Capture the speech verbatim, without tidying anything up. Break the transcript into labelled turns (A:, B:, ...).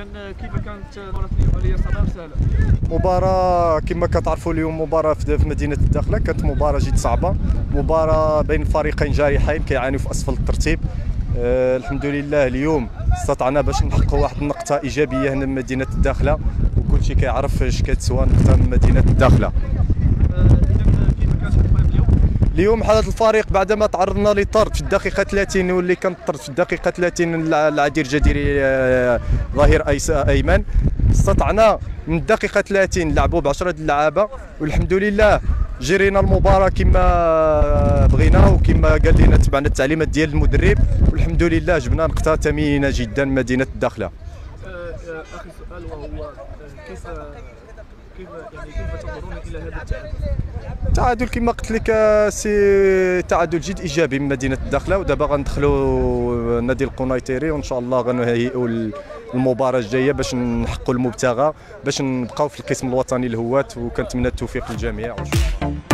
A: اذا كيف كانت مباراه اليوم؟ هل هي صعبه سهله؟
B: مباراة كما كتعرفوا اليوم مباراة في مدينة الداخلة، كانت مباراة جد صعبة، مباراة بين فريقين جارحين كيعانيو في أسفل الترتيب. أه الحمد لله اليوم استطعنا باش نحققوا واحد النقطة إيجابية هنا من مدينة الداخلة، وكل شيء كيعرف اش كتسوى نقطة من مدينة الداخلة. اليوم حالة الفريق بعدما تعرضنا لطرد في الدقيقة ثلاثين، واللي كان طرد في الدقيقة ثلاثين العدير جديري ظهير أيمن، استطعنا من الدقيقة ثلاثين نلعبوا ب عشرة اللعابة، والحمد لله جرينا المباراة كما بغينا وكما قال لنا تبعنا التعليمات ديال المدرب، والحمد لله جبنا نقطة ثمينة جدا من مدينة الداخلة.
A: اخي سؤال وهو كيف كيف يعني كيف تنظرون الى هذا التعادل؟
B: التعادل كما قلت لك سي تعادل جد ايجابي من مدينه الداخله، ودابا غندخلوا نادي القنيطري وان شاء الله غنهيئوا المباراه الجايه باش نحققوا المبتغى، باش نبقاو في القسم الوطني للهواة، وكنتمنى التوفيق للجميع.